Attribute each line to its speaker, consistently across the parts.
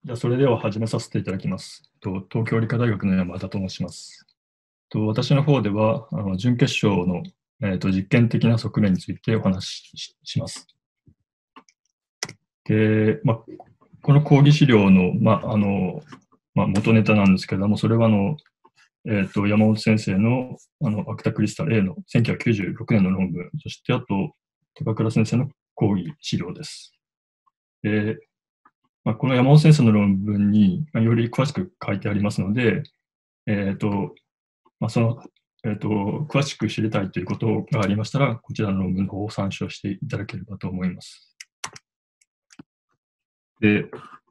Speaker 1: じゃあ、それでは始めさせていただきます。東京理科大学の山田と申します。私の方では、準決勝の、実験的な側面についてお話しします。で、この講義資料の、元ネタなんですけれども、それは山本先生のアクタクリスタル A の1996年の論文、そしてあと、高倉先生の講義資料です。で、この山本先生の論文により詳しく書いてありますので、詳しく知りたいということがありましたら、こちらの論文の方を参照していただければと思います。で、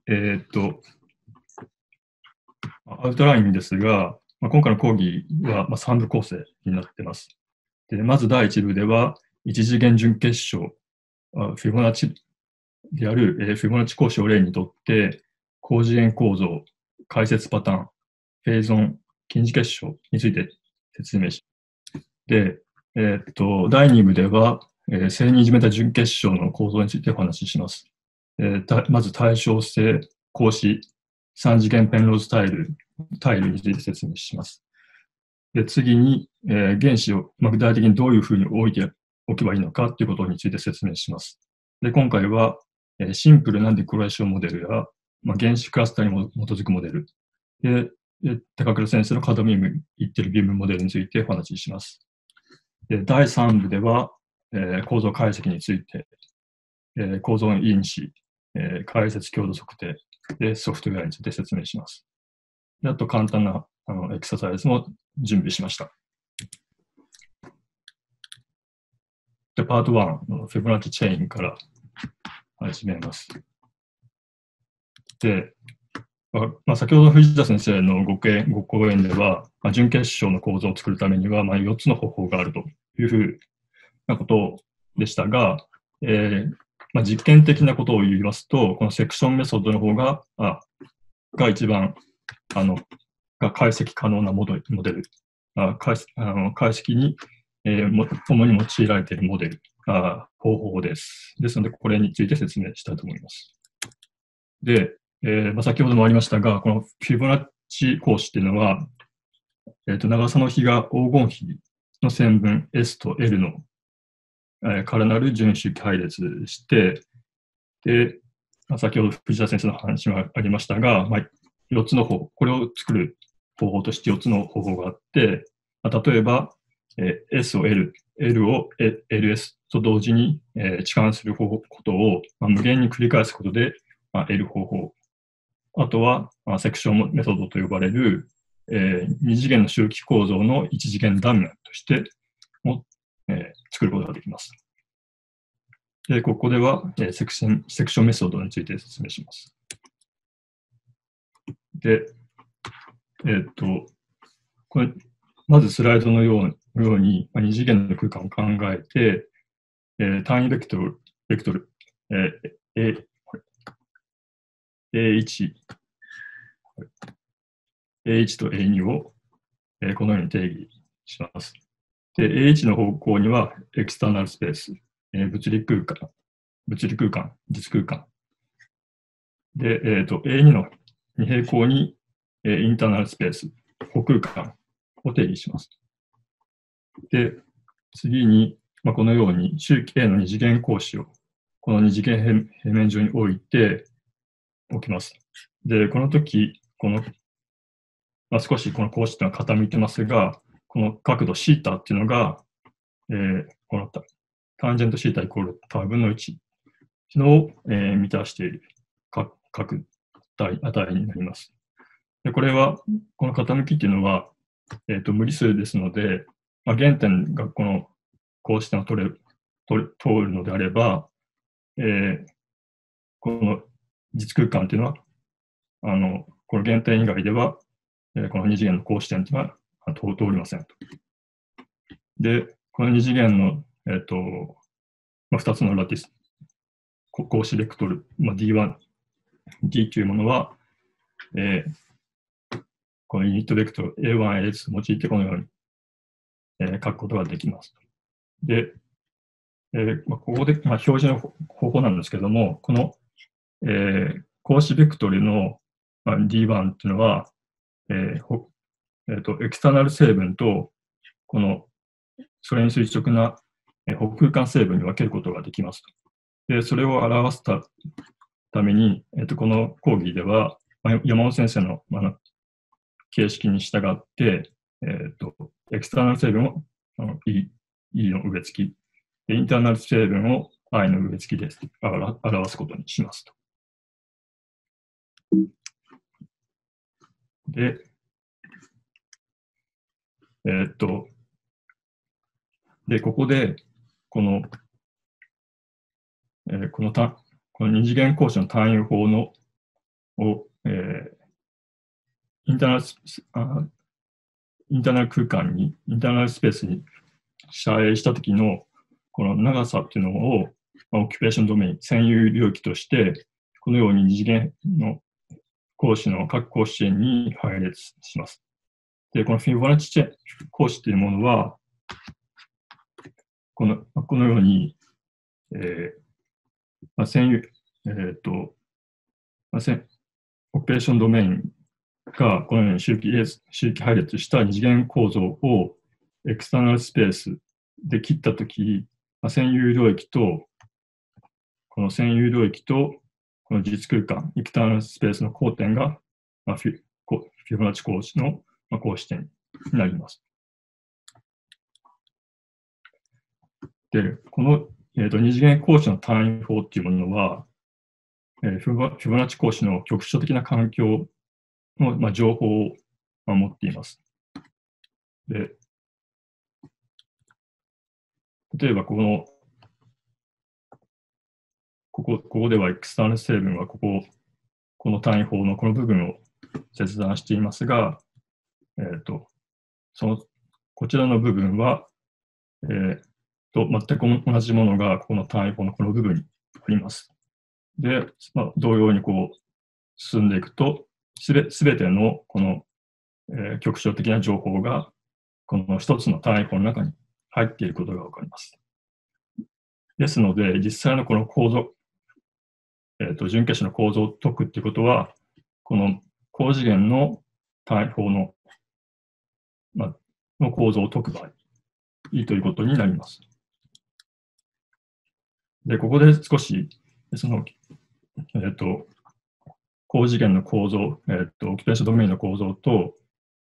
Speaker 1: アウトラインですが、今回の講義は3部構成になっています。で、まず第1部では、一次元準決勝、フィボナッチであるフィボナッチ公式を例にとって、高次元構造、解説パターン、フェーゾン、近似結晶について説明します。で、第2部では、正にいじめた準結晶の構造についてお話しします。まず対称性、格子、3次元ペンローズタイルについて説明します。で、次に、原子を具体的にどういうふうに置いておけばいいのかということについて説明します。で、今回は、シンプルなデコレーションモデルや、原子クラスターに基づくモデル、で、高倉先生のカドミウム言ってるビームモデルについてお話しします。で、第3部では、構造解析について、構造因子、解説強度測定でソフトウェアについて説明します。で、あと簡単なエクササイズも準備しました。で、パート1のフィボナッチチェーンから始めます。で、先ほど藤田先生のご講演では、準決勝の構造を作るためには、4つの方法があるというふうなことでしたが、実験的なことを言いますと、このセクションメソッドの方が一番解析可能なモデル、解析に、主に用いられているモデル、方法です。ですので、これについて説明したいと思います。で、先ほどもありましたが、このフィボナッチ公式っていうのは、長さの比が黄金比の線分 S と L の、からなる順周期配列でして、で、先ほど藤田先生の話もありましたが、4つの方、これを作る方法として4つの方法があって、例えば、S を L を LS と同時に、置換することを、無限に繰り返すことで、L 方法。あとは、セクションメソッドと呼ばれる、2次元の周期構造の1次元断面としても、作ることができます。で、ここでは、セクションメソッドについて説明します。で、これ、まずスライドのように、2次元の空間を考えて、単位ベクトル、A1、A1 と A2 を、このように定義します。で、A1 の方向にはエクスターナルスペース、物理空間、実空間。で、A2 の2平行に、インターナルスペース、補空間を定義します。で、次に、このように周期 A の2次元格子をこの2次元平面上に置いておきます。で、この時、少しこの格子というのは傾いてますが、この角度 θ っていうのが、このタンジェント θ イコール π 分の1のを、満たしている角値になります。で、これは、この傾きっていうのは、無理数ですので、原点がこの格子点を通るのであれば、この実空間っていうのは、この原点以外では、この2次元の格子点っていうのは通りませんと。で、この2次元の、2つのラティス、格子ベクトル、D1、D というものは、このユニットベクトル A1、A2 を用いてこのように、書くことができます。で、ここで、表示の方法なんですけれども、この、格子ベクトルの D1 っていうのは、エクスターナル成分と、この、それに垂直な補空間成分に分けることができますと。で、それを表すために、この講義では、山本先生の、形式に従って、エクスターナル成分をE の上付き、インターナル成分を I の上付きで表すことにしますと。で、ここで、この二次元格子の単位法のを、インターナル空間に、インターナルスペースに遮影したときのこの長さっていうのを、オキュペーションドメイン、占有領域として、このように二次元の格子の各格子円に配列します。で、このフィボナッチ格子というものは、このように、占有、オキュペーションドメインがこのように周期配列した二次元構造をエクスターナルスペースで切ったとき、占有領域と、この占有領域と、この実空間、エクスターナルスペースの交点が、フィボナッチ格子の格子点になります。で、この、二次元格子の単位法っていうものは、フィボナッチ格子の局所的な環境の、情報を持っています。で、例えばここではエクスターナル成分はこの単位法のこの部分を切断していますが、こちらの部分は、全く同じものがこの単位法のこの部分にあります。で、同様に進んでいくと、すべてのこの、局所的な情報がこの一つの単位法の中に入っていることがわかります。ですので、実際のこの構造、準決子の構造を解くっていうことは、この高次元の単位法の、の構造を解く場合、いいということになります。で、ここで少し、高次元の構造、オキュペーションドメインの構造と、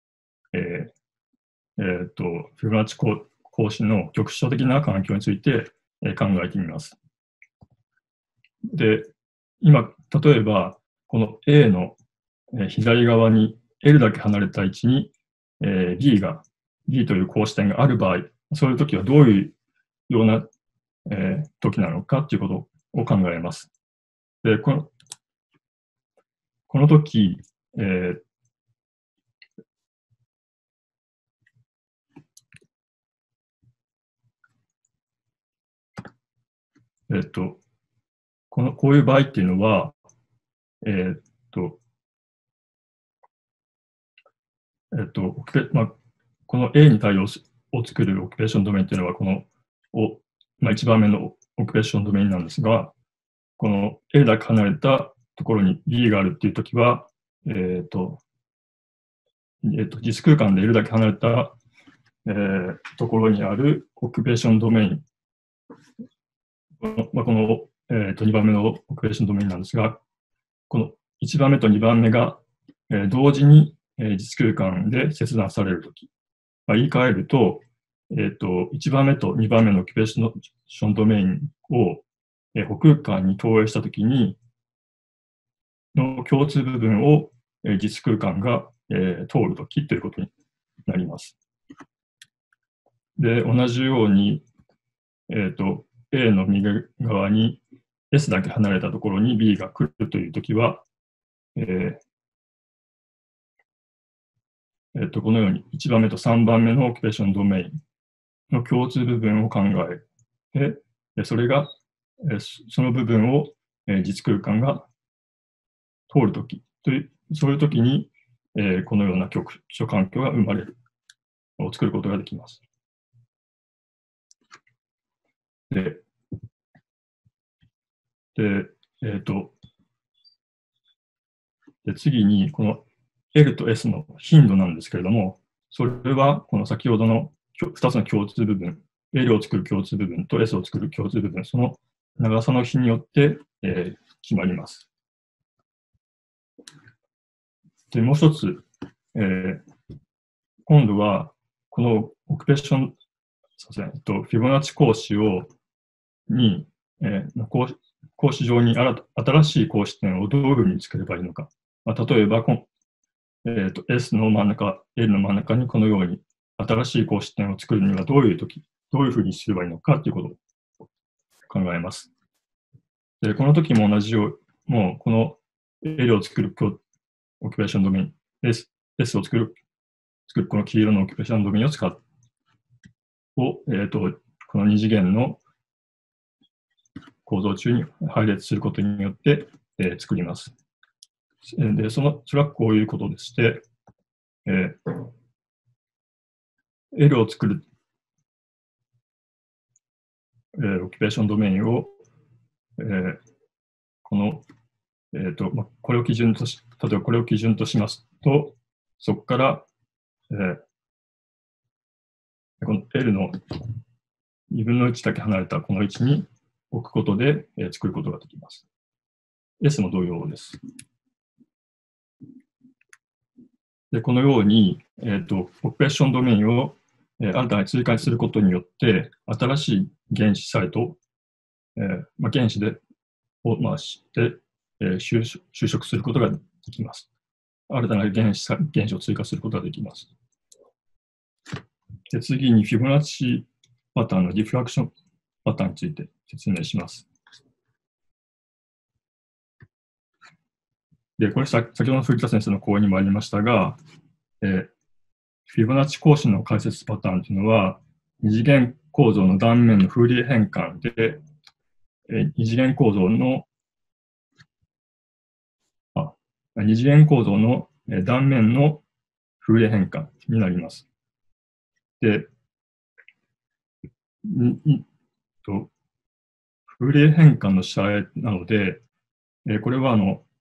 Speaker 1: フィボナッチ格子の局所的な環境について、考えてみます。で、今、例えば、この A の左側に L だけ離れた位置に B という格子点がある場合、そういう時はどういうような時なのかということを考えます。で、この時、こういう場合っていうのは、この A に対応を作るオキュペーションドメインというのは、1番目のオキュペーションドメインなんですが、この A だけ離れたところに B があるっていうときは、実空間で L だけ離れた、ところにあるオキュペーションドメイン、この、2番目のオキュペーションドメインなんですが、この1番目と2番目が、同時に、実空間で切断されるとき、言い換えると、1番目と2番目のオキュペーションドメインを、補空間に投影したときに、の共通部分を、実空間が、通るときということになります。で、同じように、A の右側に S だけ離れたところに B が来るというときは、このように1番目と3番目のオキュペーションドメインの共通部分を考えて、それが、その部分を、実空間が通るとき、そういうときに、このような局所環境が生まれる、を作ることができます。で、 で、次に、この L と S の頻度なんですけれども、それは、この先ほどの2つの共通部分、L を作る共通部分と S を作る共通部分、その長さの比によって、決まります。で、もう一つ、今度は、このオキュペーション、フィボナッチ公式に、公式上に新しい公式点をどういうふうに作ればいいのか。例えば、S の真ん中、L の真ん中にこのように新しい公式点を作るにはどういうふうにすればいいのかということを考えます。で、この時も同じように、もうこの L を作るオキュペーションドメイン、S を作るこの黄色のオキュペーションドメインを使って、この二次元の構造中に配列することによって、作ります。で、それはこういうことでして、L を作る、オキュペーションドメインを、この、これを基準とし、例えばこれを基準としますと、そこから、この L の2分の1だけ離れたこの位置に置くことで、作ることができます。S も同様です。で、このように、オキュペーションドメインを、新たに追加することによって、新しい原子サイト、原子をして、修飾することができます。新たな原子を追加することができます。で、次にフィボナッチパターンのディフラクションパターンについて説明します。で、これ先ほどの藤田先生の講演にもありましたが、フィボナッチ公式の解説パターンというのは、二次元構造の断面のフーリエ変換で、二次元構造の断面のフーリエ変換になります。で、フーリエ変換の仕合なので、これは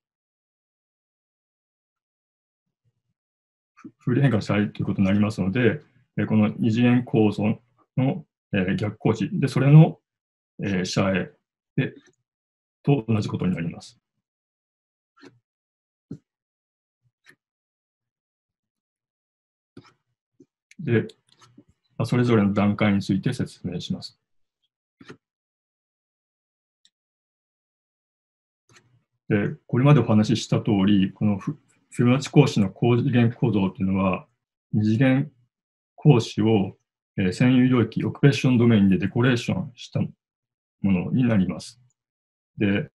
Speaker 1: フーリエ変換の仕合ということになりますので、この二次元構造の逆構値で、それの仕合と同じことになります。で、それぞれの段階について説明します。で、これまでお話しした通り、このフィボナッチ公式の高次元構造というのは、二次元公式を占有領域、オキュペーションドメインでデコレーションしたものになります。で、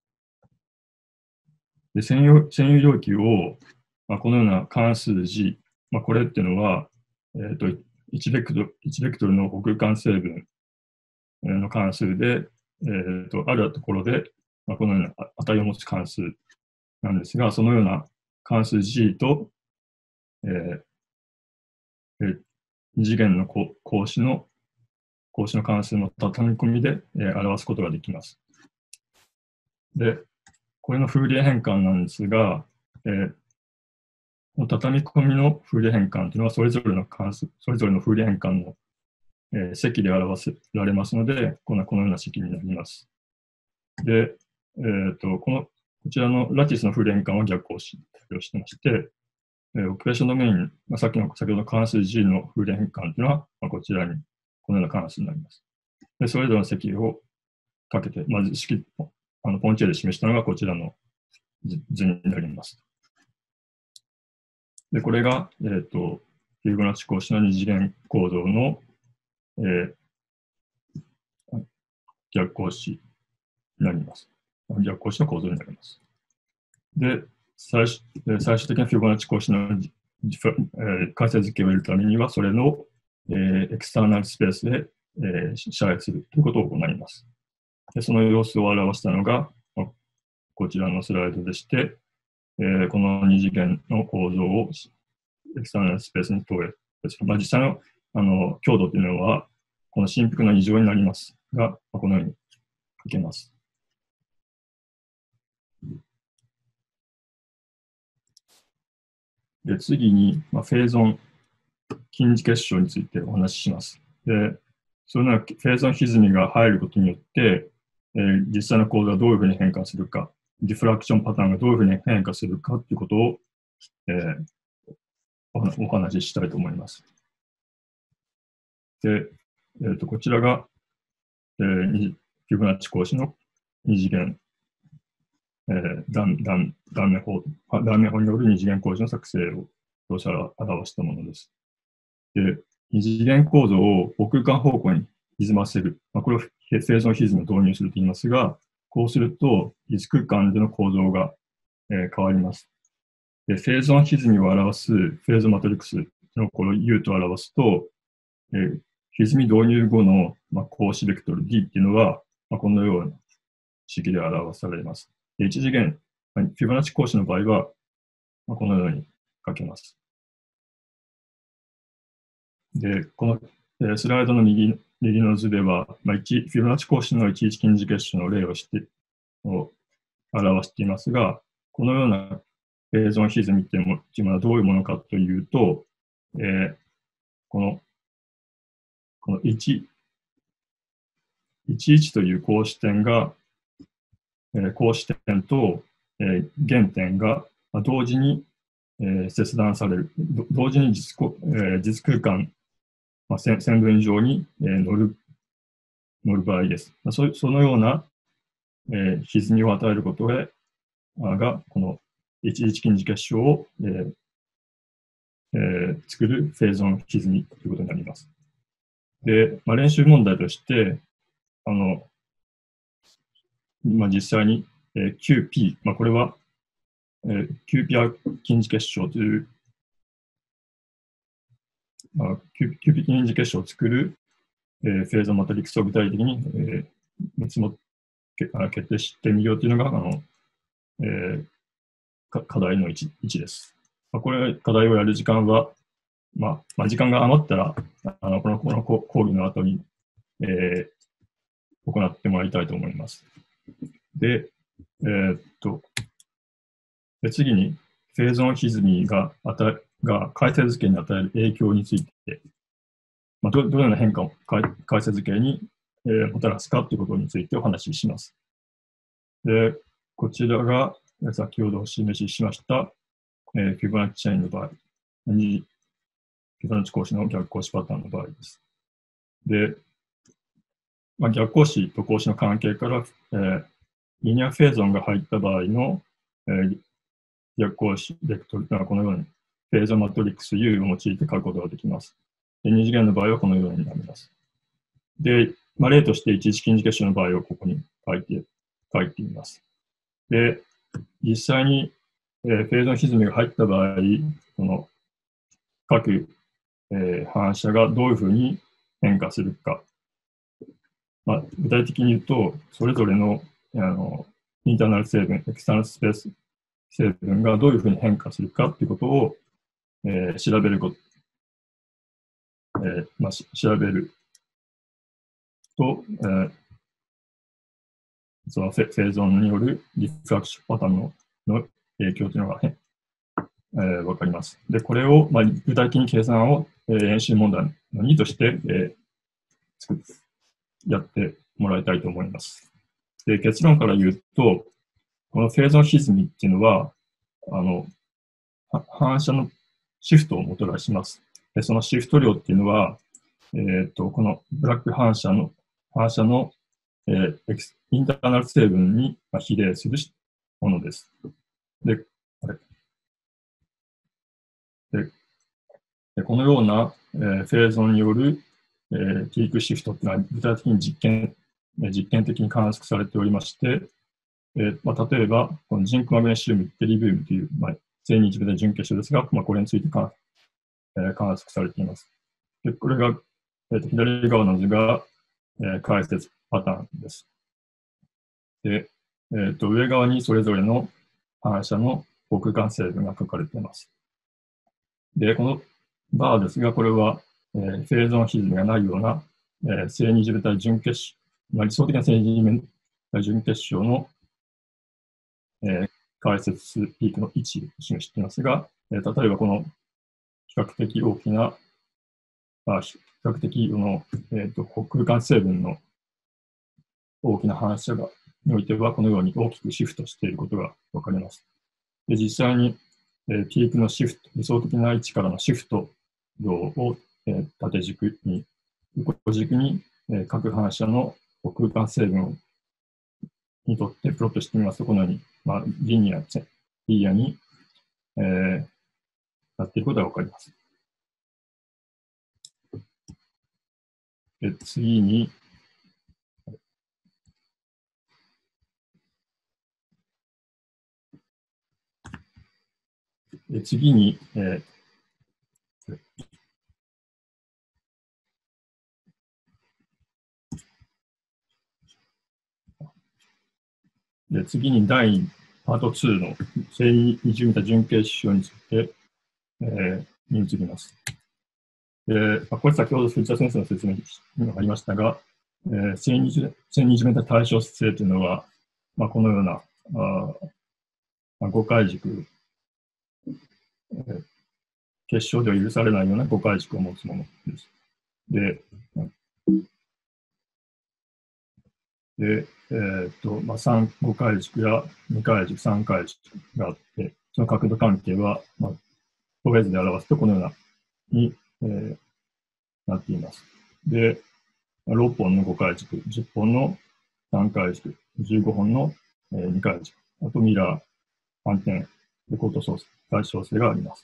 Speaker 1: 占有領域を、このような関数 G、これっていうのは、1ベクトルの補空間成分の関数で、あるところで、このような値を持つ関数なんですが、そのような関数 G と、二次元の格子の関数の畳み込みで、表すことができます。で、これのフーリエ変換なんですが、畳み込みのフーリエ変換というのはそれぞれのフーリエ変換の、積で表せられますので、このような式になります。で、こちらのラティスのフーリエ変換は逆公式に対応してまして、オキュペーションドメイン、先ほどの関数 G のフーリエ変換というのは、こちらにこのような関数になります。で、それぞれの積をかけて、まずポンチェで示したのがこちらの図になります。で、これが、フィボナッチ公式の二次元構造の、逆公式になります。逆公式の構造になります。で、最終的なフィボナッチ公式の解説付けを得るためには、それの、エクスターナルスペースで、支配するということを行います。で、その様子を表したのが、こちらのスライドでして、この二次元の構造をエクスターナルスペースに投影する。実際の強度というのは、この振幅の2乗になりますが、このように書けます。 で、次に、フェーゾン近似結晶についてお話しします。で、そのようなフェーゾン歪みが入ることによって、実際の構造がどういうふうに変化するか、ディフラクションパターンがどういうふうに変化するかということを、お話ししたいと思います。で、こちらが、フィボナッチ格子の二次元、断面法による二次元構造の作成を表したものです。で、二次元構造を母空間方向に歪ませる。これをフェーゾン歪みを導入すると言いますが、こうすると、実空間での構造が、変わります。で、フェーゾン歪みを表すフェーゾマトリックスのこの U と表すと、歪み導入後の、格子ベクトル D っていうのは、このような式で表されます。で、一次元、フィボナッチ格子の場合は、このように書けます。で、この、スライドの右の図では、フィボナッチ格子の11近似結晶の例を表していますが、このようなフェーゾン歪みっていうのはどういうものかというと、この11という格子点が、格子点と、原点が同時に、切断される。同時に実空間、線分上に、乗る場合です。そのような、歪みを与えることが、この11近似結晶を、作るフェーゾン歪みということになります。で、練習問題として、実際に、QP、これは、QP 近似結晶という、QP 近似結晶を作る、フェーゾンマトリックスを具体的に、決定してみようというのが、課題の1です。これ、課題をやる時間は、時間が余ったら、この講義の後に、行ってもらいたいと思います。で、次に、フェーゾン歪みが解説図形に与える影響について、どのような変化を解説図形に、もたらすかということについてお話しします。で、こちらが先ほどお示ししました、フィボナッチチェーンの場合、フィボナッチ格子の逆格子パターンの場合です。で、逆格子と格子の関係から、リニアフェーゾンが入った場合の、逆格子ベクトルというのはこのようにフェーゾンマトリックス U を用いて書くことができます。で、二次元の場合はこのようになります。で、例として一次近似結晶の場合をここに書いています。で、実際に、フェーゾン歪みが入った場合、この各、反射がどういうふうに変化するか。具体的に言うと、それぞれのインターナル成分、エクスターナルスペース成分がどういうふうに変化するかということを、調べると、そのフェーゾンによるリフラクションパターンの影響というのが、わかります。で、これを、具体的に計算を、演習問題の2として、やってもらいたいと思います。で、結論から言うと、このフェーゾン歪みっていうのは、反射のシフトをもたらします。で、そのシフト量っていうのは、このブラック反射の、インターナル成分に比例するものです。で、このような、フェーゾンによる、ピークシフトというのは具体的に実験的に観測されておりまして、例えば、このジンクマグネシウムテリビウムという、正二次元準結晶ですが、これについて観測されています。で、これが、左側の図が、解説パターンです。で、上側にそれぞれの反射の航空間成分が書かれています。で、このバーですが、これは、フェーゾン歪みがないような、正二次ベタ準結晶、理想的な正二次ベタ準結晶の、解説ピークの位置を示していますが、 例えばこの比較的大きな、比較的空間成分の大きな反射がにおいては、このように大きくシフトしていることがわかります。で、実際に、ピークのシフト、理想的な位置からのシフト量を、縦軸に、横軸に、各反射の空間成分にとってプロットしてみますと、このように、リニアに、なっていることがわかります。で、次に、次に第パート2の正二重メタ準結晶について、に移ります。これ先ほど藤田先生の説明にもありましたが、正二重メタ対称性というのは、このような5回軸、結晶では許されないような5回軸を持つものです。で、5回軸や2回軸、3回軸があって、その角度関係は、等辺図で表すとこのようなに、なっています。で、6本の5回軸、10本の3回軸、15本の2回軸、あとミラー、反転、レコード対称性があります。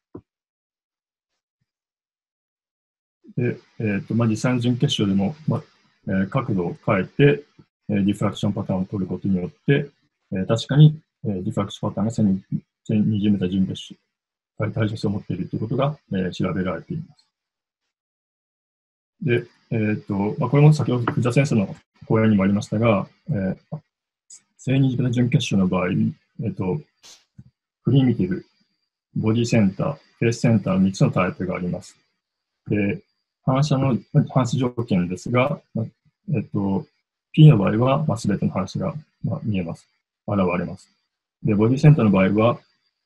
Speaker 1: で、実際の準決勝でも、角度を変えて、ディフラクションパターンを取ることによって、確かに、ディフラクションパターンが1020メーター準決勝、対称性を持っているということが、調べられています。で、これも先ほど藤田先生の講演にもありましたが、正二次型準結晶の場合、プリミティブ、ボディセンター、フェースセンターの3つのタイプがあります。で、反射条件ですが、P の場合は、すべての反射が、見えます。現れます。で、ボディセンターの場合は、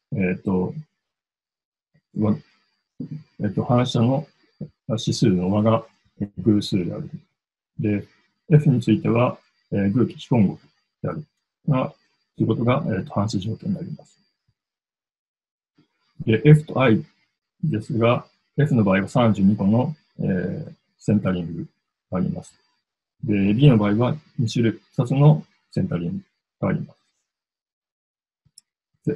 Speaker 1: 反射の指数の和が偶数である。で、F については、偶基本語である。ということが、反射条件になります。で、F と I ですが、F の場合は32個の、センタリングがあります。で、B の場合は2つのセンタリングがあります。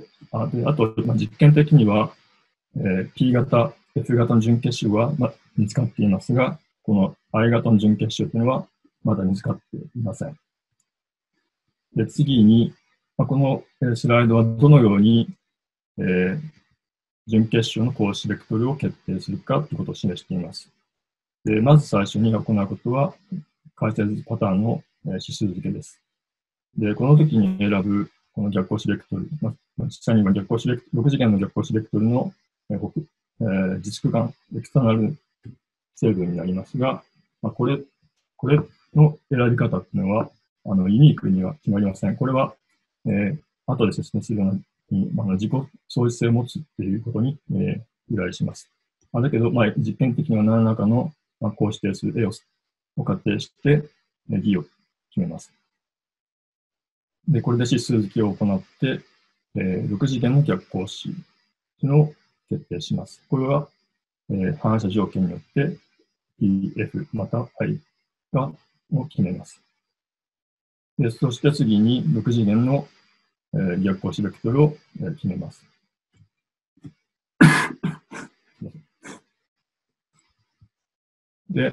Speaker 1: で、あと、実験的には、P 型、F 型の準結晶は、見つかっていますが、この I 型の準結晶というのはまだ見つかっていません。で、次に、このスライドはどのように、準結晶の光子ベクトルを決定するかということを示しています。で、まず最初に行うことは、解説パターンの指数付けです。で、この時に選ぶこの逆光子ベクトル、実際には6次元の逆光子ベクトルの実空間、エクスターナル成分になりますが、これの選び方っていうのは、ユニークには決まりません。これは、後で説明するように、自己相似性を持つっていうことに、由来します。だけど、実験的には何らかの、こう指定する EOS を仮定して、D を決めます。で、これで指数付けを行って、6次元の逆光子を決定します。これは、反射条件によって EF また I を決めます。で、そして次に6次元の、逆光子ベクトルを、決めます。で、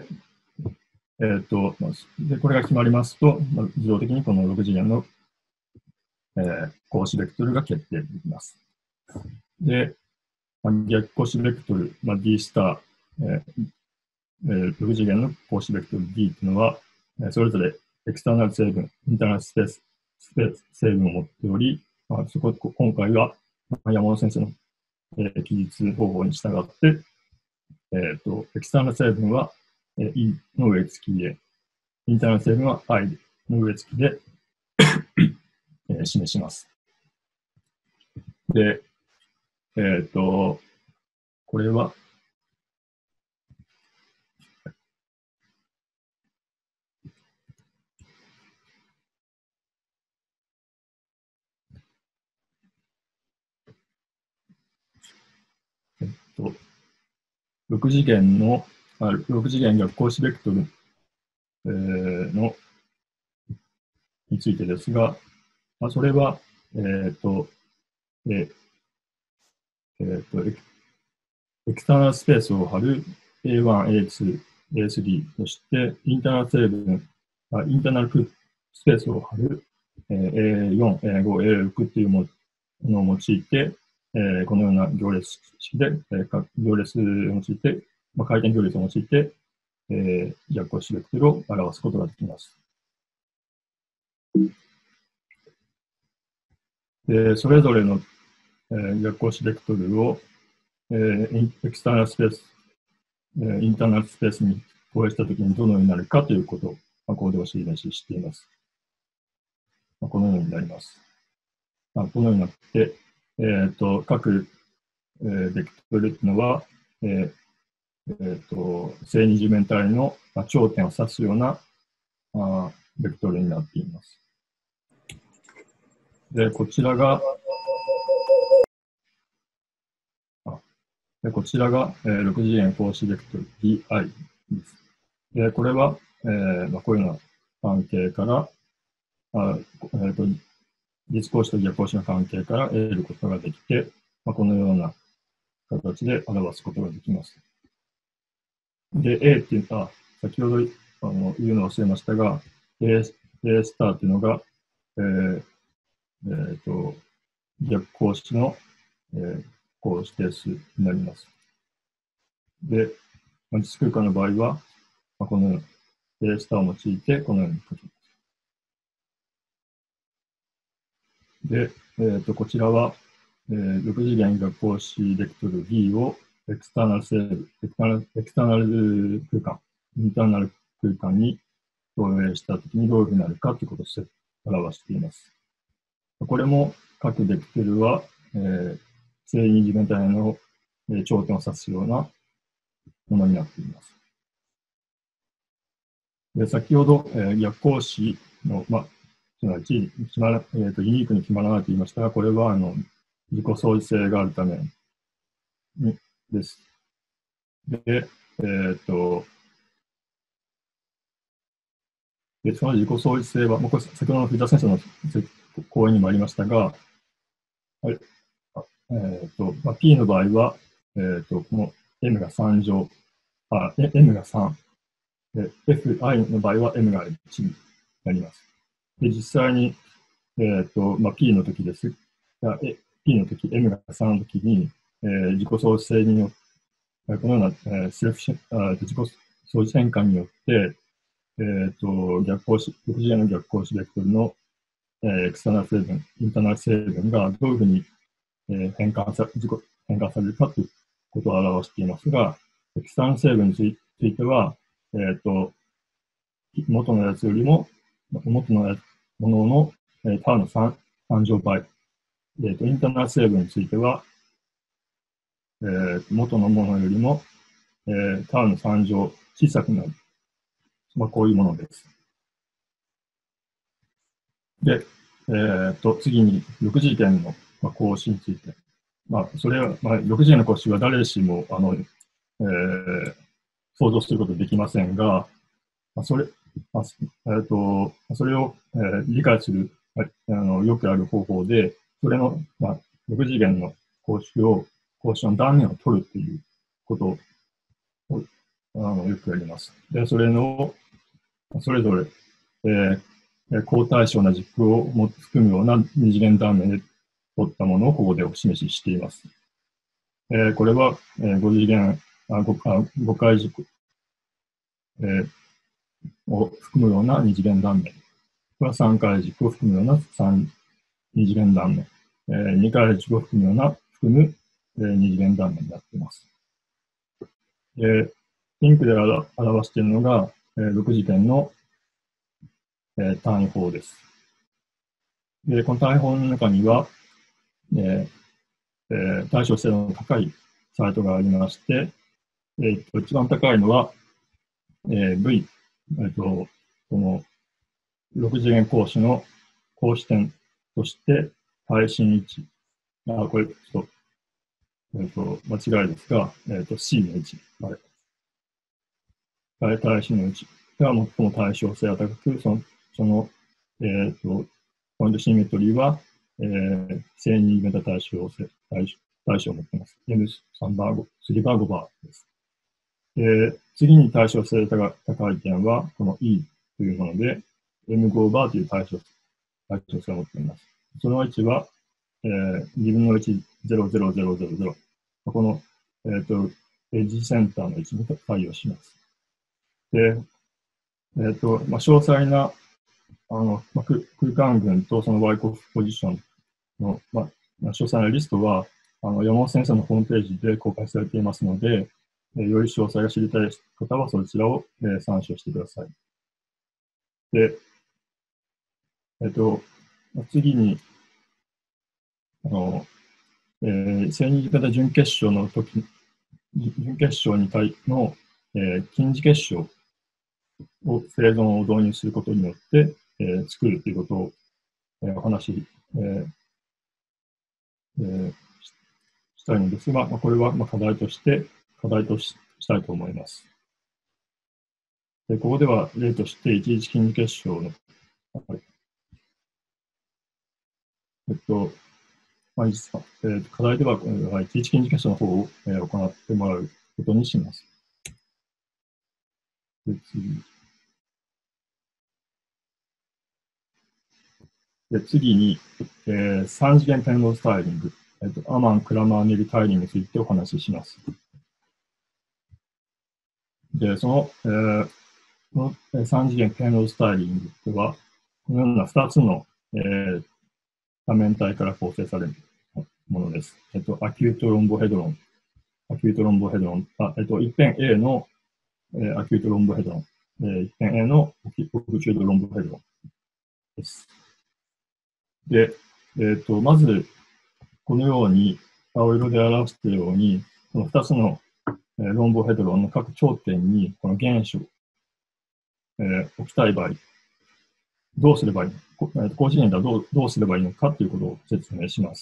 Speaker 1: これが決まりますと、自動的にこの6次元の、光子ベクトルが決定できます。で、逆光子ベクトル、D スター、6次元の光子ベクトル D というのは、それぞれエクスターナル成分、インターナルスペース成分を持っており、今回は山本先生の、記述方法に従って、エクスターナル成分は E の上付きで、インターナル成分は I の上付きで示します。で、 これは、6次元の、6次元逆光子ベクトル、についてですが、それは、エクスターナルスペースを貼る A1、A2、A3 そしてインターナル成分、インターナルスペースを貼る A4、A5、A6 というものを用いて、このような行列式で、行列を用いて、回転行列を用いて、逆光子ベクトルを表すことができます。でそれぞれの、逆光子ベクトルを、エクスターナルスペース、インターナルスペースに投影したときにどのようになるかということを、コードを示しています。このようになります。このようになって、各、ベクトルというのは、正二次元体の頂点を指すようなベクトルになっています。で、こちらが、6次元格子ベクトル DI です。で、これは、こういうような関係から、実格子と逆格子の関係から得ることができて、このような形で表すことができます。で、A っていうのは、先ほど言うのを忘れましたが、A スターっていうのが、逆格子の、格子定数になります。で、実空間の場合は、この A スターを用いて、このように書きます。で、こちらは、6次元逆格子ベクトル B をエクスターナル空間、インターナル空間に投影したときにどういうふうになるかということを表しています。これも各ベクトルは、正二次元体の頂点を指すようなものになっています。で先ほど、逆格子の、すなわち、ユニークに決まらないと言いましたが、これは自己相似性があるためです。で、その自己相似性は、これ先ほどの藤田先生の講演にもありましたが、はいP の場合は、この M が3乗、M が3、Fi の場合は M が1になります。で、実際に、P の時です。P の時、M が3の時に、自己相似性によって、このような、セレクション、自己相似変換によって、逆格子、6次元の逆格子ベクトルの、エクスターナル成分、インターナル成分がどういうふうに、変換されるかということを表していますが、エクスターナル成分については、元のやつよりも、元のものの、タウの3乗倍。インターナル成分については、元のものよりも、タウの3乗小さくなる。こういうものです。で、次に6次元の格子について。それは、6次元の格子は誰しも想像することできませんが、それを、理解するよくある方法で、それの、6次元の格子の断面を取るということをよくやります。で、それれぞれ、高対称な軸を含むような二次元断面で取ったものをここでお示ししています。これは、5次元、5回軸、を含むような二次元断面。これは3回軸を含むような二次元断面。2回軸を含むような、二次元断面になっています。ピンクで表しているのが、6次元の、単位法です。で、この単位法の中には、 対称性の高いサイトがありまして、一番高いのは、V、この6次元格子の格子点として、耐震位置。これちょっと、間違いですが、C の位置。耐震の位置が最も対称性が高く、その、ポイントシンメトリーは、正二型対称性、対称を持っています。N3 バー5、3バー5バーです。次に対称性が高い点は、この E というもので、M5 バーという対称性を持っています。その位置は、2分の1、00000。この、エッジセンターの位置に対応します。で、詳細な空間群とその Y コポジションの、詳細なリストは、山本先生のホームページで公開されていますので、より詳細が知りたい方はそちらを、参照してください。で、次に、正二次型準結晶の時、準結晶に対の、近似結晶を生存を導入することによって、作るということを、お話し、したいのですが、これは課題としたいと思います。でここでは例として一次近似結晶の、課題では、一次近似結晶の方を、行ってもらうことにします。で次に、3次元天王スタイリング、アマン・クラマーネルタイリングについてお話しします。で、この3次元天王スタイリングとは、このような2つの、多面体から構成されるものです。アキュートロンボヘドロン。一辺 A の、アキュートロンボヘドロン。一辺 A のオクチュードロンボヘドロンです。で、まず、このように、青色で表したように、この2つの、ロンボヘドロンの各頂点に、この原子を、置きたい場合、どうすればいいのか、高次元ではどうすればいいのかということを説明します。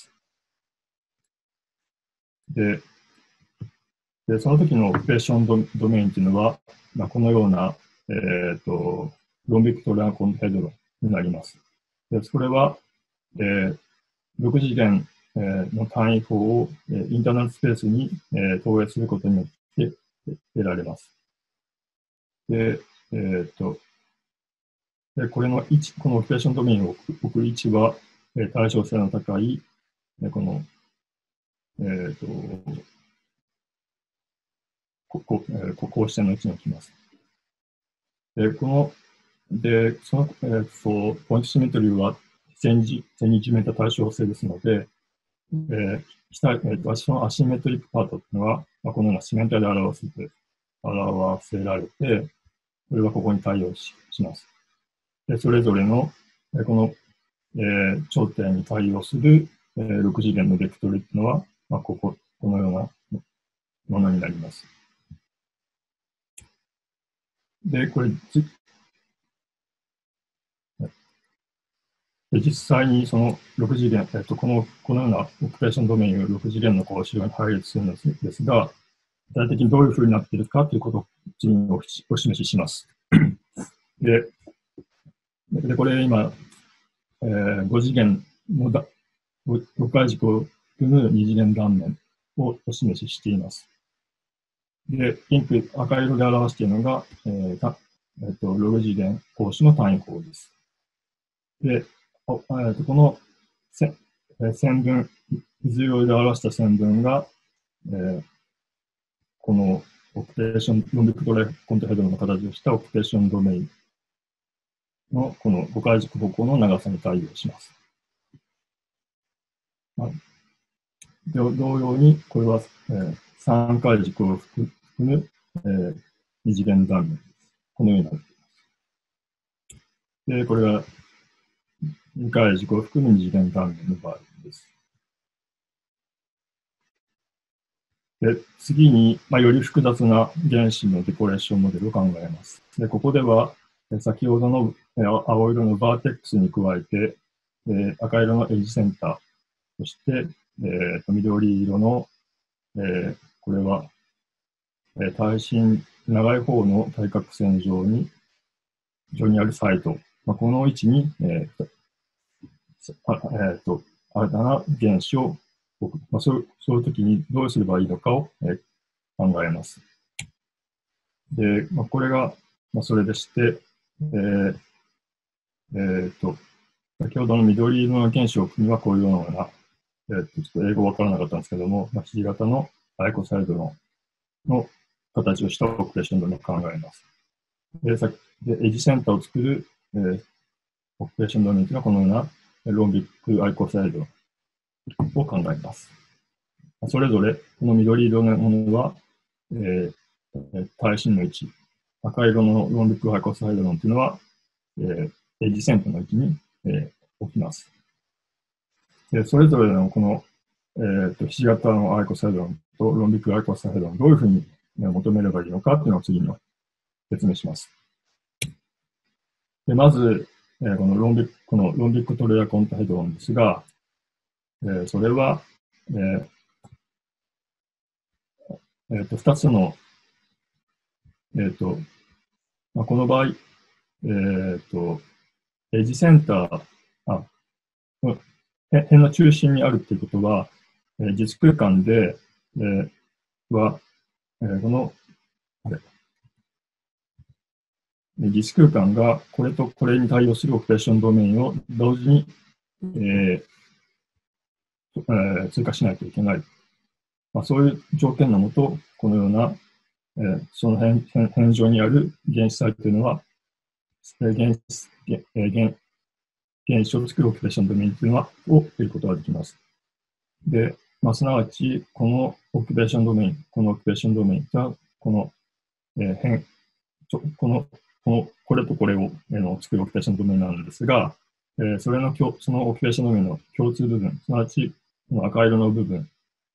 Speaker 1: で、その時のオペレーションドメインというのは、このような、ロンビクトリアンコンヘドロンになります。でそれは、6次元の単位項をインターナルスペースに投影することによって得られます。で、このオペレーションドメインを置く位置は、対称性の高い、この、こうしたの位置に置きます。で、その、ポイントシメトリーは全二次メタ対称性ですので、そのアシンメトリックパートというのは、このようなシメンタで表せられて、これはここに対応します。でそれぞれの、この、頂点に対応する、6次元のベクトルというのは、このようなものになります。で、これ、実際にその6次元、このようなオペレーションドメインを6次元の後ろに配列するんですが、具体的にどういうふうになっているかということを次にお示しします。で、これ今、5次元の6回軸を含む2次元断面をお示ししています。で、赤色で表しているのが、6次元格子の単位項です。で、この線分、水色で表した線分が、このオクペーション、ロンビクトレコントヘドロの形をしたオクペーションドメインのこの5回軸方向の長さに対応します。同様に、これは、3回軸を含む、2次元断面です。このようになっています。で、これが2回軸を含む2次元断面の場合です。 で、次に、より複雑な原子のデコレーションモデルを考えます。で、ここでは、先ほどの青色のバーテックスに加えて、赤色のエッジセンター、そして、緑色の、これは、耐震、長い方の対角線上にあるサイト、この位置に、新たな原子を置く。そういう時にどうすればいいのかを、考えます。で、これが、それでして、先ほどの緑色の原子を置くにはこういうような、ちょっと英語わからなかったんですけども、ひし形のアイコサイドロンの形をしたオペレーションドメインを考えます。で、エッジセンターを作る、オペレーションドメインというのはこのようなロンビックアイコサイドを考えます。それぞれ、この緑色のものは、耐震の位置、赤色のロンビックアイコサイドロンというのは、エッジセンターの位置に、置きます。でそれぞれのこの、ひし形のアイコサイドロンとロンビックアイコサイドロンをどういうふうに求めればいいのかというのを次に説明します。でまず、このロンビックトレアコンタヘドロンですが、それは、2つの、この場合、エッジセンター、辺の中心にあるということは、実空間で、この、実空間がこれとこれに対応するオペレーションドメインを同時に、通過しないといけない。そういう条件のもと、このような、その辺上にある原子サイトというのは、原子を作るオペレーションドメインというのは、を得ることができます。で、すなわち、このオペレーションドメインが、これとこれを作るオペレーションドメインなんですが、そのオペレーションドメインの共通部分、すなわち、この赤色の部分、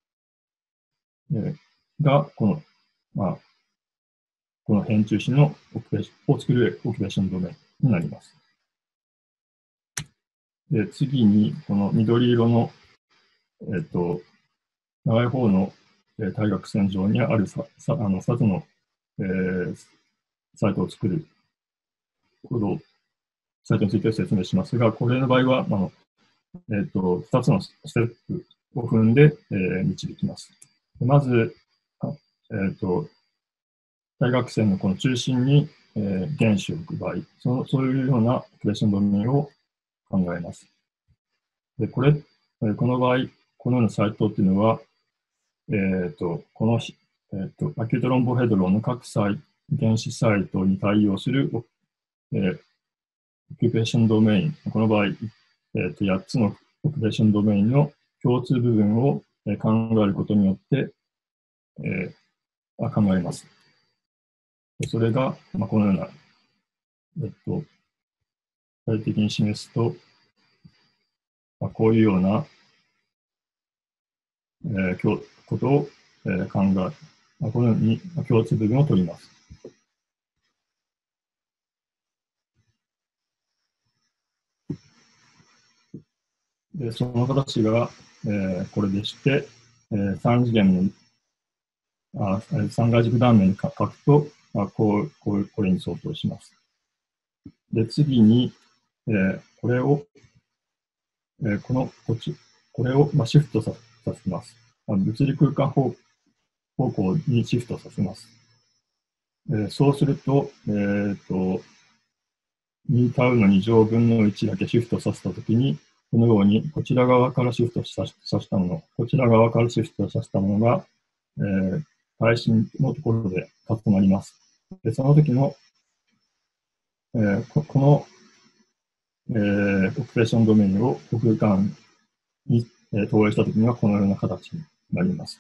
Speaker 1: が、この辺中心のを作るオペレーションドメインになります。で、次に、この緑色の、長い方の対角線上にある2つの、サイトを作るサイトについて説明しますが、これの場合は、2つのステップを踏んで、導きます。まず、対角線のこの中心に、原子を置く場合、そういうようなオペレーションドメインを考えます。で、この場合、このようなサイトっていうのは、この、アキュートロンボヘドロンの各原子サイトに対応する、オキュペーションドメイン、この場合、8つのオペレーションドメインの共通部分を考えることによって、考えます。それが、このような、具体的に示すと、こういうような、ことを、考え、このように共通部分を取ります。で、その形が、これでして、3次元の、三外軸断面に書くと、これに相当します。で、次に、これを、これを、シフトさせます。物理空間方向にシフトさせます。そうすると、2タウの2乗分の1だけシフトさせたときに、このように、こちら側からシフトさせたもの、こちら側からシフトさせたものが、耐震のところで重なります。で、その時の、この、オペレーションドメインを空間に、投影したときには、このような形になります。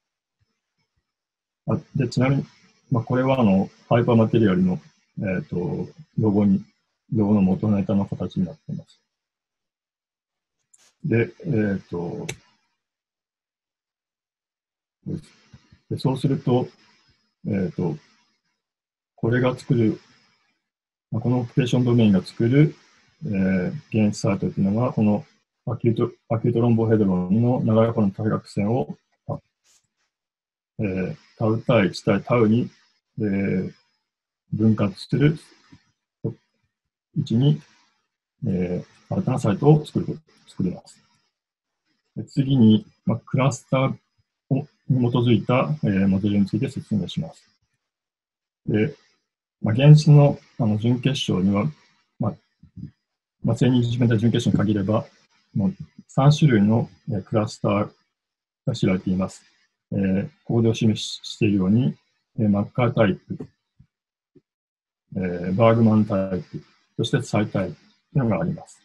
Speaker 1: で、ちなみに、これはハイパーマテリアルの、ロゴの元ネタの形になっています。で、 でそうすると、これが作る、このオキュペーションドメインが作る、原子サイトというのが、このアキュートロンボヘドロンの長い方の対角線を、タウ対1対タウに、分割する位置に、新たなサイトを作ります。次に、クラスターに基づいた、モデルについて説明します。で、原子の準結晶には、正にいじめた準結晶に限れば、3種類のクラスターが知られています。ここでお示ししているように、マッカータイプ、バーグマンタイプ、そしてサイタイプというのがあります。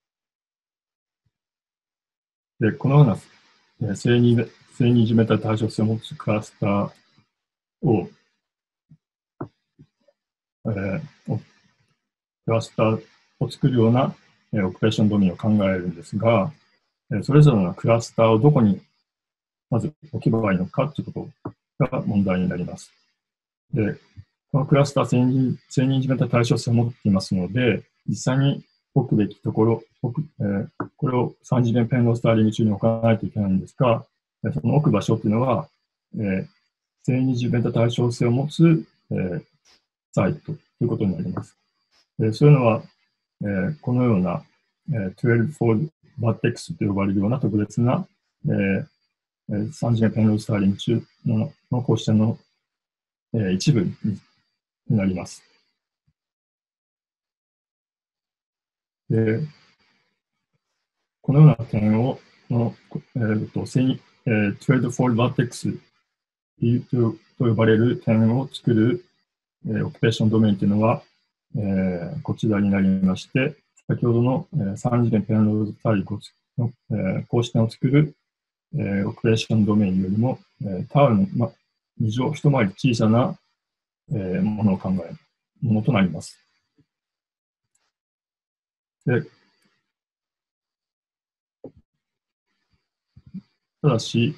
Speaker 1: で、このような正にいじめた対称性を持つクラスターを、クラスターを作るようなオクペーションドメインを考えるんですが、それぞれのクラスターをどこにまず置けばいいのかということが問題になります。で、このクラスター正にいじめた対称性を持っていますので、実際に置くべきところ、これを3次元ペンロースタイリング中に置かないといけないんですが、その置く場所というのは、正にいじめた対称性を持つ、サイトということになります。そういうのは、このような、12-fold vertex と呼ばれるような特別な、3次元ペンロースタイリング中の構成の、一部になります。で、このような点を、12-fold vertex と呼ばれる点を作る、オキュペーションドメインというのは、こちらになりまして、先ほどの、3次元ペンローズ大陸の、公式点を作る、オキュペーションドメインよりも、タウンの、一回り小さな、ものとなります。で、ただし、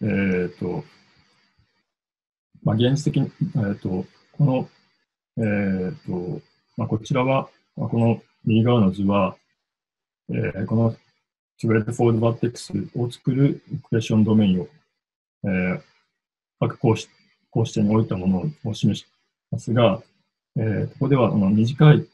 Speaker 1: 現実的に、この、こちらは、この右側の図は、この12-fold vertex を作るオキュペーションドメインを、各公式点に置いたものを示しますが、ここでは短い、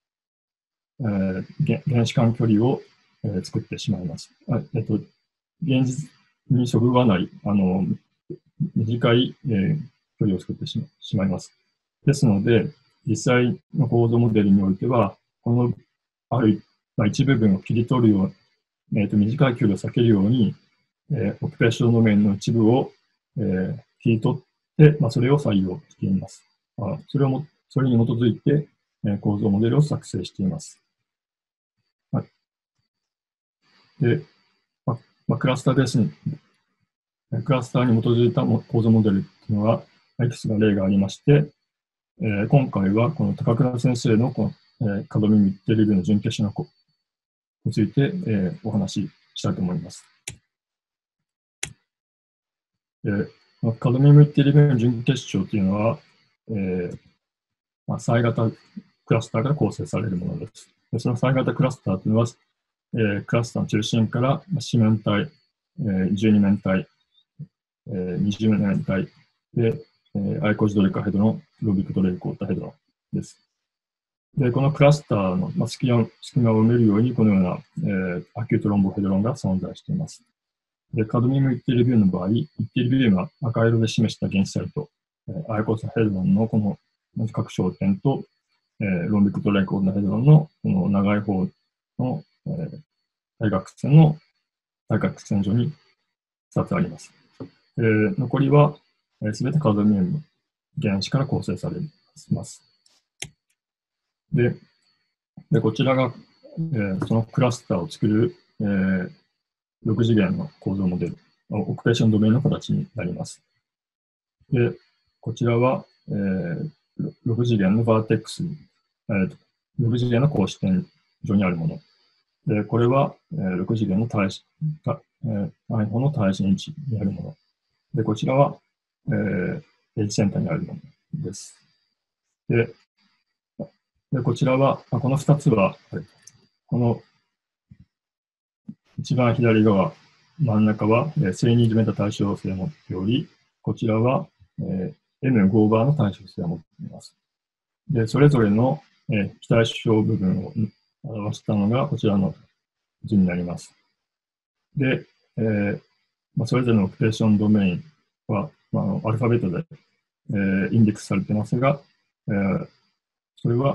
Speaker 1: 原子間距離を、作ってしまいます。現実にそぐわない短い、距離を作ってしまいます。ですので、実際の構造モデルにおいては、このある、一部分を切り取るよう、短い距離を避けるように、オキュペーションドメインの一部を、切り取って、それを採用しています。それに基づいて、構造モデルを作成しています。はい、で、クラスターですね。クラスターに基づいた構造モデルというのは、いくつか例がありまして、今回はこの高倉先生のこの、カドミウムデリブの準決勝について、お話ししたいと思います。カドミウムデリブの準決勝というのは、際型クラスターから構成されるものです。でその際型クラスターというのは、クラスターの中心から四面体、12面体、20面体で、アイコジドレカヘドロン、ロビックドレイコータヘドロンです。で、このクラスターの、隙間を埋めるように、このような、アキュートロンボヘドロンが存在しています。で、カドミウムイッテリビウムの場合、イッテリビウムは赤色で示した原子サイト、アイコスヘドロンのこの各焦点と、ロンビックドレイコータヘドロンのこの長い方の、対角線上に2つあります。残りは、すべてカドミウム原子から構成されます。で、こちらが、そのクラスターを作る、6次元の構造モデル、オキュペーションドメインの形になります。で、こちらは、6次元のバーテックス、6次元の公式点上にあるもの。で、これは、6次元の単位法の対心位置にあるもの。で、こちらは、 エッジセンターにあるものです。で、こちらは、この2つは、この一番左側、真ん中は、正にいじめた対称性を持っており、こちらは、N5 バーの対称性を持っています。で、それぞれの、非対称部分を表したのがこちらの図になります。で、それぞれのオキュペーションドメインは、アルファベットで、インデックスされていますが、それは、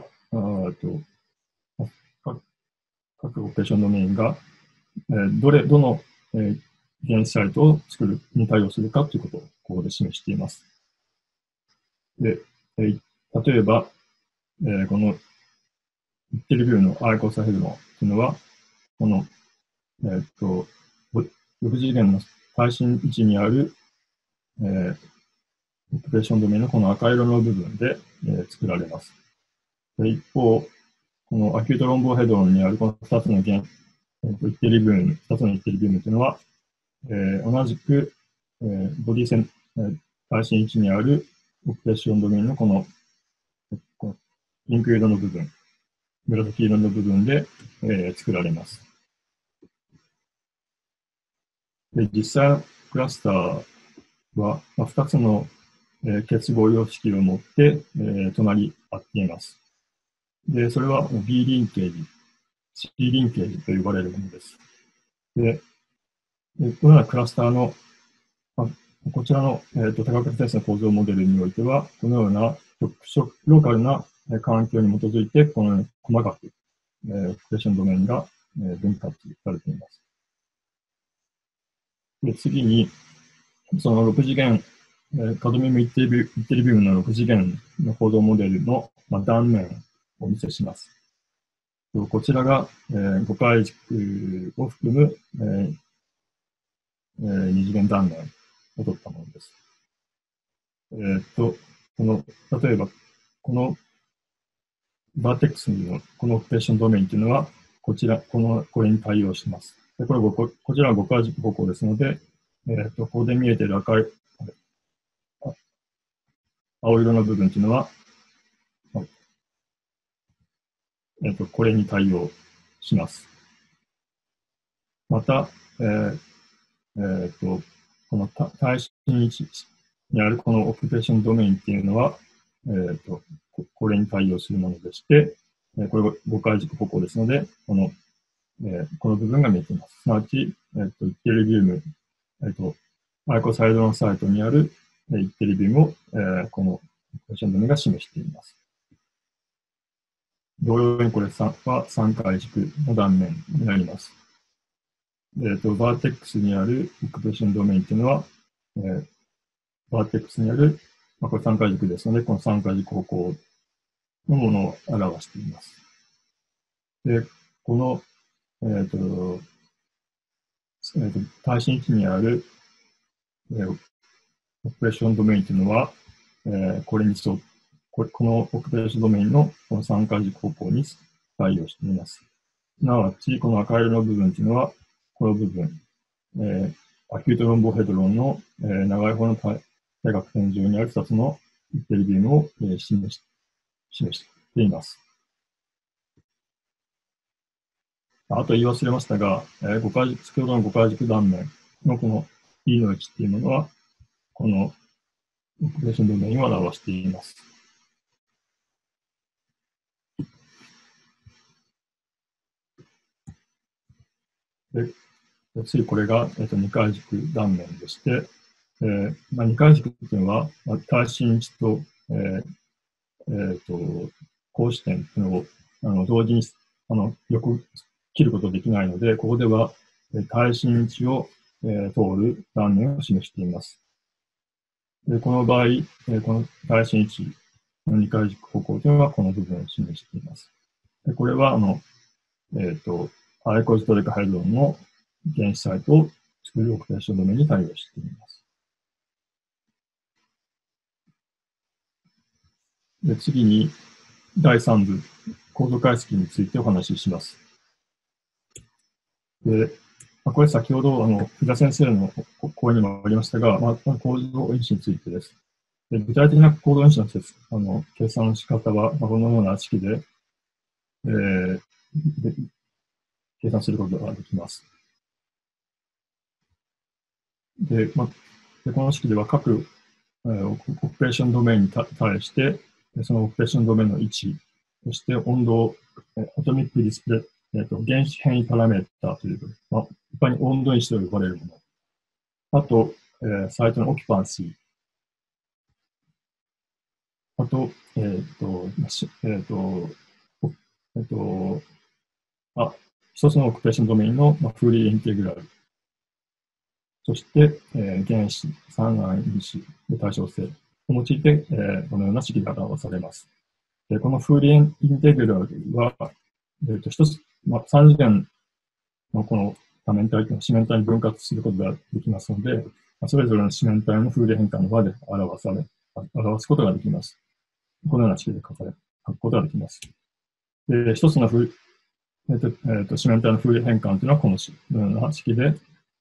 Speaker 1: 各オキュペーションドメインが、どの、原子サイトを作るに対応するかということをここで示しています。で、例えば、このイテリビューのアイコサヘルノというのは、この、6次元の対心位置にある、オキュペーションドメインのこの赤色の部分で、作られます。で一方、このアキュートロンボーヘドロンにあるこの2つのイテリビューム、2つのイテリビュームというのは、同じく、ボディセン、対心位置にあるオキュペーションドメインのこのピンク色の部分、紫色の部分で、作られます。で実際のクラスターは、2つの、結合様式を持って、隣り合っています。で、それは B リンケージ、C リンケージと呼ばれるものです。で、このようなクラスターの、こちらの、多角センスの構造モデルにおいては、このようなローカルな環境に基づいて、このように細かく、オキュペーションドメインが、分割されています。で、次に、その6次元、カドミウムイテリビウムの6次元の構造モデルの、断面をお見せします。こちらが、5階軸を含む、2次元断面を取ったものです。例えば、このバーテックスのこのオキュペーションドメインというのは、これに対応します。でこちらは5階軸方向ですので、ここで見えている青色の部分というのは、これに対応します。また、この対心位置にあるこのオキュペーションドメインっていうのは、これに対応するものでして、これが5階軸方向ですので、この部分が見えています。すなわち、イテリビウム、アイコサイドのサイトにあるイテリビウムを、このオキュペーションドメインが示しています。同様にこれは3階軸の断面になります。バーテックスにあるオキュペーションドメインというのは、バーテックスにある、これ3階軸ですので、この3階軸方向のものを表しています。で、この、対心位置にある、オキュペーションドメインというのは、このオキュペーションドメインのこの3階軸方向に対応しています。すなわち、この赤色の部分というのは、この部分、アキュートロンボヘドロンの、長い方の対角線上にある2つのイテリビウムを、示しています。あと言い忘れましたが、先ほどの5階軸断面のこの E の位置っていうものは、このオキュペーションドメインを表しています。で次、これが、2階軸断面でして、2階軸というのは、対心位置と、格子点というのを同時によく切ることができないので、ここでは対心位置を、通る断面を示しています。でこの場合、この対心位置の2階軸方向というのはこの部分を示しています。でこれは、アイコジトレカハイドロンの原子サイトを作るオキュペーションドメインに対応しています。で次に、第3部、構造解析についてお話しします。でこれ先ほど藤田先生の講演にもありましたが、構造因子についてです。で具体的な構造因子の計算の仕方は、このような式で、で計算することができます。で、この式では各、オペレーションドメインに対して、そのオペレーションドメインの位置、そして温度、アトミックディスプレイ、原子変異パラメータという、一般に温度因子と呼ばれるもの。あと、サイトのオキュパンシー。あと、一つのオクペーションドメインのフリーインテグラル。そして、原子、三暗因子で対称性を用いて、このような式が表されます。でこのフリーインテグラルは、一つ、3次元のこの多面体と四面体に分割することができますので、それぞれの四面体のフリー変換の場で表すことができます。このような式で書くことができます。で一つの四面体のフリー変換というのはこのような式で、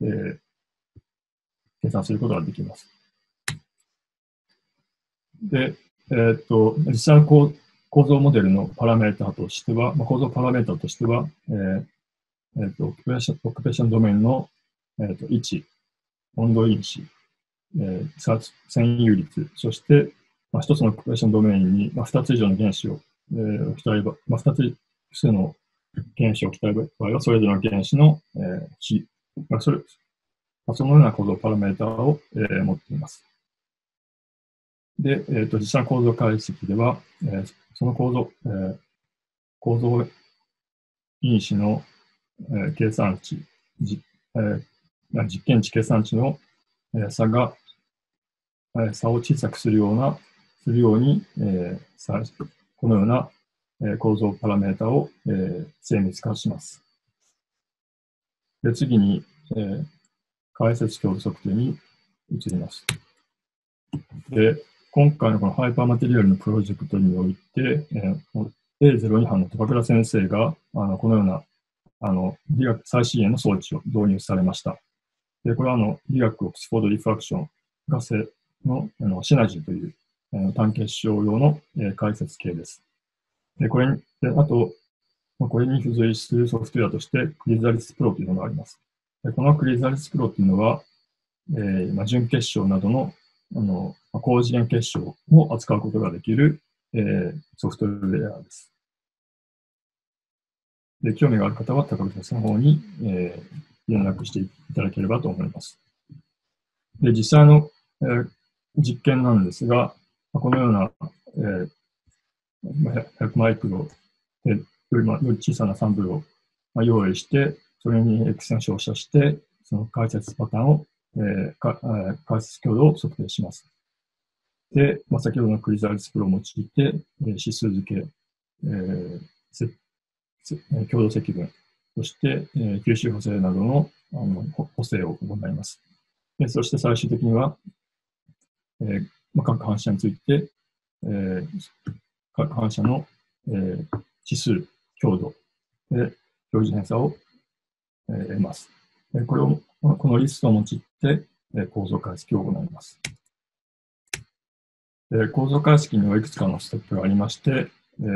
Speaker 1: 計算することができます。で、実際の構造モデルのパラメータとしては、構造パラメータとしては、オクペーションドメインの、位置、温度因子、占有率、そして、一つのオクペーションドメインに、2つ以上の原子を、置きたい場合、2つ複数の原子を置きたい場合は、それぞれの原子の、比、そのような構造パラメータを、持っています。で、実際の構造解析では、その構造因子の、計算値、実験値計算値の、差を小さくするように、このような、構造パラメータを、精密化します。で、次に、解説強度測定に移ります。で、今回のこのハイパーマテリアルのプロジェクトにおいて、A02 班の高倉先生が、このような、理学最新鋭の装置を導入されました。で、これは理学オックスフォードリフラクションガスのシナジーという単結晶用の解説系です。で、あと、これに付随するソフトウェアとして、クリザリスプロというのがあります。でこのクリザリスプロというのは、準結晶などの高次元結晶を扱うことができる、ソフトウェアです。で、興味がある方は高倉先生の方に、連絡していただければと思います。で、実際の、実験なんですが、このような、100マイクロより小さなサンプルを用意して、それに X 線照射して、その解説パターンを、解説強度を測定します。で、先ほどのクリザリスプロを用いて、指数付け、強度積分、そして、吸収補正などの補正を行います。でそして最終的には、各反射について、各反射の、指数、強度で表示偏差を、得ます。このリストを用いて、構造解析を行います。構造解析にはいくつかのステップがありまして、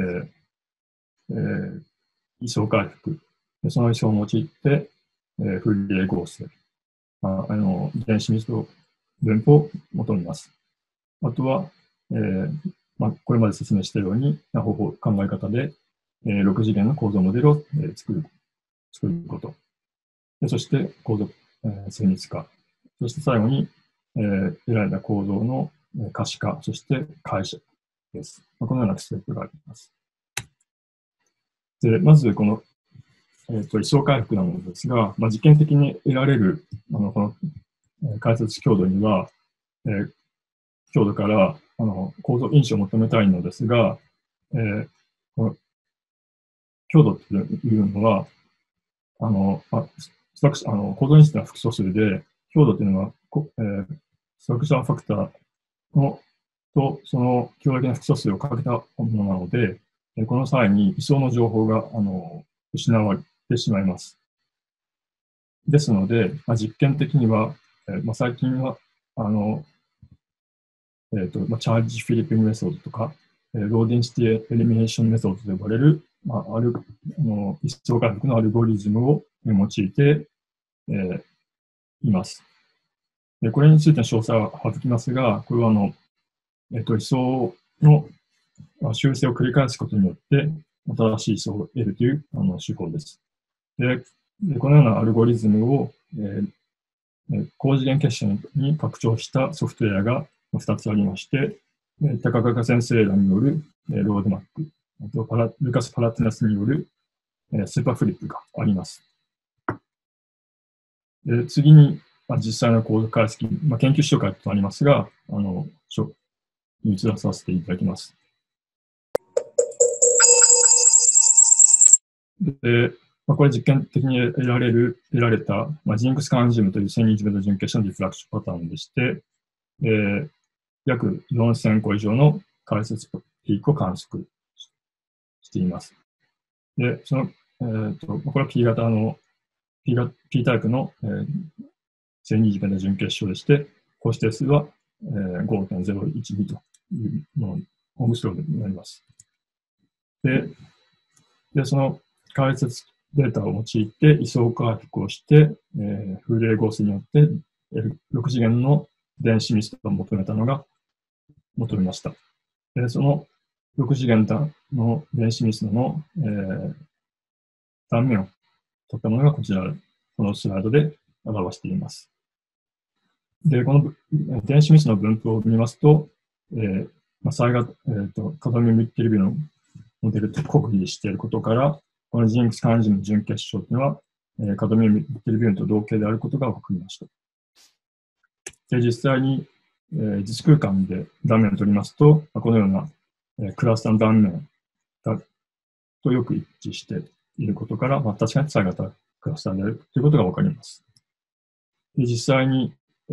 Speaker 1: 位相回復、その位相を用いて、フリエ合成、原子密度分布を求めます。あとは、これまで説明したように、考え方で、6次元の構造モデルを、作ること。そして、構造、精密化。そして最後に、得られた構造の可視化、そして解釈です。このようなステップがあります。でまず、この、位相回復なのですが、実験的に得られるこの解説強度には、強度から構造因子を求めたいのですが、この強度というのは、構造因子というのは複素数で、強度というのは、ストラクチャーファクターとその強力な複素数をかけたものなので、この際に位相の情報が失われてしまいます。 ですので、実験的には、最近は、チャージフィリピングメソッドとか、ローデンシティエリミネーションメソッドと呼ばれる、一層回復のアルゴリズムを用いて、います。でこれについての詳細は省きますが、これは位相の修正を繰り返すことによって、新しい位相を得るという手法です。でこのようなアルゴリズムを、高次元結晶に拡張したソフトウェアが2つありまして、高岡先生らによるロードマップ、あとルカス・パラティナスによるスーパーフリップがあります。で次に、実際のコード解析、研究紹介とありますが、移らさせていただきます。でこれ実験的に得られた、ジンクスカンジウムという1020メートル準決勝のディフラクションパターンでして、約4000個以上の解説ピークを観測しています。で、これは P 型の、P タイプの、1020メートル準決勝でして、公式定数は、5.012 というホームスローになります。で、その解説データを用いて位相回復をして、フーレ合成によって6次元の電子密度を求めました。でその6次元の電子密度の、断面を取ったものがこのスライドで表しています。で、この電子密度の分布を見ますと、カドミウムニッケルビューのモデルと酷似していることから、このジンクスカンジウム準結晶というのは、カドミウムニッケルビューと同型であることが分かりました。で、実際に、実空間で断面を取りますと、このような、クラスターの断面とよく一致していることから、確かに再型クラスターであるということが分かります。で実際に、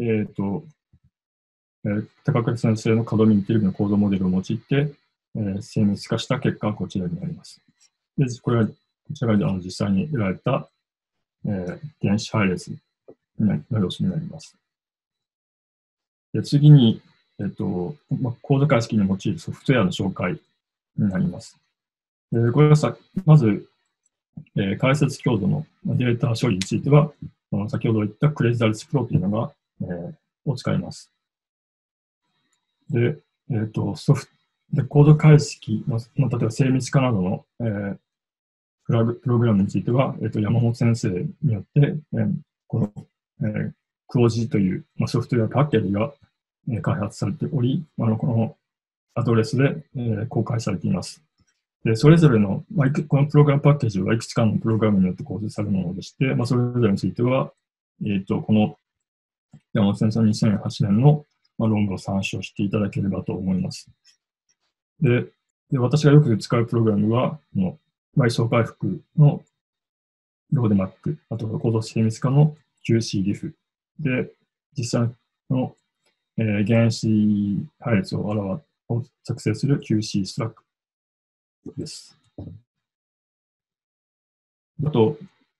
Speaker 1: 高倉先生のカドミウムニッケルビューの構造モデルを用いて、精密化した結果はこちらになります。で、こちらが実際に得られた、電子配列の様子になります。で次に、コード解析に用いるソフトウェアの紹介になります。これはまず、解説強度のデータ処理については、先ほど言ったクレジダルスプロというのが、を使います。で、コード解析の、例えば精密化などの、プログラムについては、山本先生によって、この、クオジという、ソフトウェアパッケージが、開発されており、このアドレスで、公開されています。で、それぞれの、このプログラムパッケージはいくつかのプログラムによって構成されるものでして、それぞれについては、この山本先生の2008年の、論文を参照していただければと思います。で、私がよく使うプログラムは、位相回復のローデマック、あと構造精密化の QCDIF で、実際の、原子配列を作成する QC ストラックです。あと、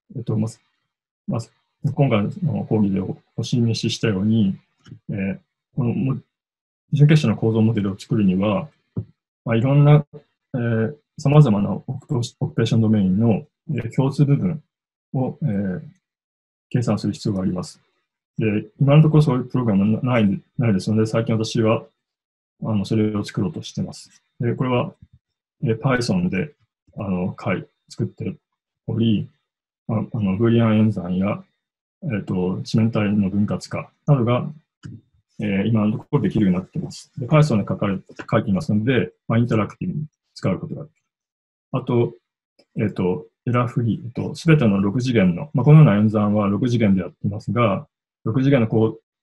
Speaker 1: 今回の講義でお示ししたように、この準決勝の構造モデルを作るには、いろんな様々なオクペーションドメインの、共通部分を、計算する必要があります。で、今のところそういうプログラムはないですので、最近私はそれを作ろうとしています。で、これは、Python で作っており、ブリアン演算や、地面体の分割化などが、今のところできるようになっています。で Python で書いていますので、インタラクティブに使うことができる。あと、エラーフリー、すべての6次元の、このような演算は6次元でやっていますが、6次元の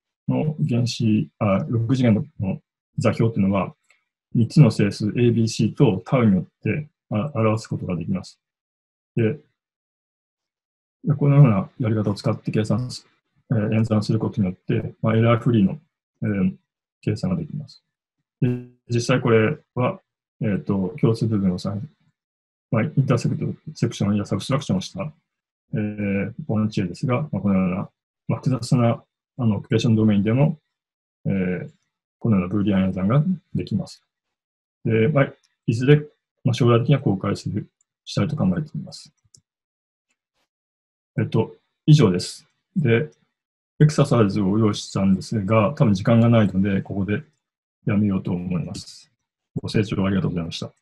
Speaker 1: 6次元の座標というのは、3つの整数 ABC と τ によって表すことができます。で、このようなやり方を使って演算することによって、エラーフリーの、計算ができます。で実際これは、共通部分をインターセクションやサブストラクションをした、 ボランチですが、このような、複雑なオペレーションドメインでも、このようなブーリアン演算ができます。で、いずれ、将来的には公開したいと考えています。以上です。で、エクササイズを用意したんですが、多分時間がないので、ここでやめようと思います。ご清聴ありがとうございました。